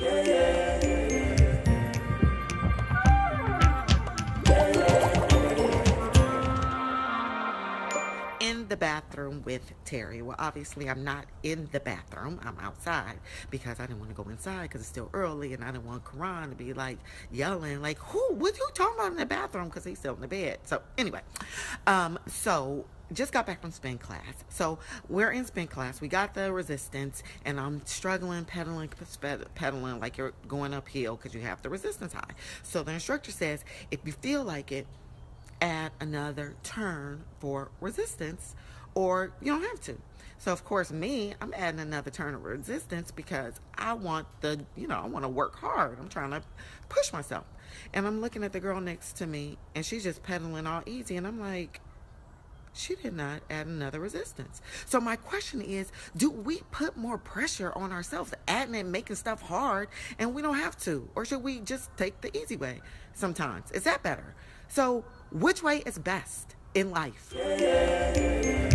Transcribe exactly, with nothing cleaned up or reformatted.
In the bathroom with Terry. Well, obviously, I'm not in the bathroom. I'm outside because I didn't want to go inside because it's still early, and I didn't want Karan to be like yelling, like, "Who? What you talking about in the bathroom?" Because he's still in the bed. So anyway, um, so just got back from spin class. So we're in spin class. We got the resistance, and I'm struggling, pedaling, pedaling like you're going uphill because you have the resistance high. So the instructor says, if you feel like it, add another turn for resistance, or you don't have to. So of course, me, I'm adding another turn of resistance because I want the, you know, I want to work hard. I'm trying to push myself. And I'm looking at the girl next to me, and she's just pedaling all easy, and I'm like, she did not add another resistance. So my question is, do we put more pressure on ourselves, adding and making stuff hard, and we don't have to? Or should we just take the easy way sometimes? Is that better? So which way is best in life?